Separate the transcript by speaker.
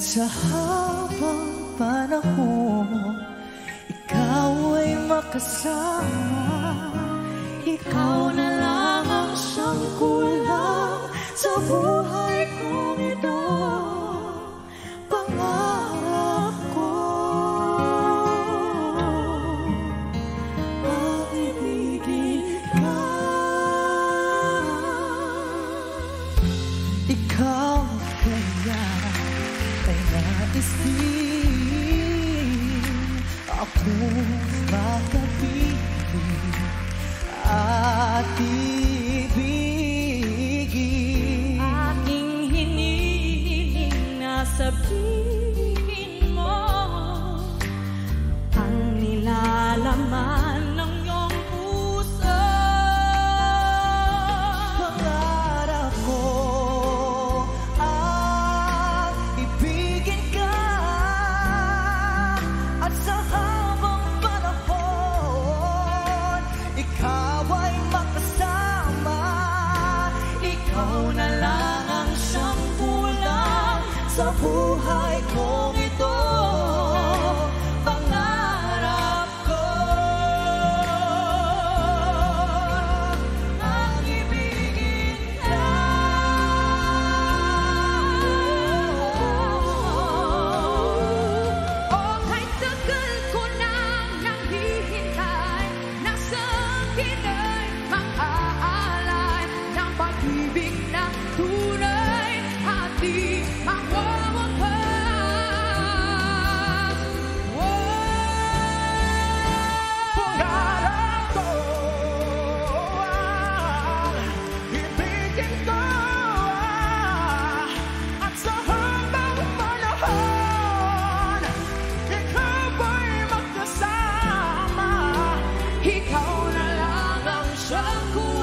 Speaker 1: sa habang panahon, ikaw ay makasama. Ikaw na lang ang siyang kulang sa buhay kong ito. Pangarap ko maibigin ka. Ikaw kaya ay nais din akong makapili at ibigin.
Speaker 2: Aking hinihiling na sabihin mo ang nilalaman ng iyong puso.
Speaker 1: Pangarap ko ang ibigin ka at sa habang panahon ikaw ay makasama. Ikaw na lang ang siyang kulang sa buhay kong ito. Pangarap ko ang ibigin ka.
Speaker 2: Oh, kahit tagal ko nang naghihintay, nasa akin ay mag-aalay ng pag-ibig na tunay at di mawawakas.
Speaker 1: Pangarap ko ibigin ko at sa habang panahon ikaw ay magkasama.
Speaker 2: Ikaw na lang ang siyang kulang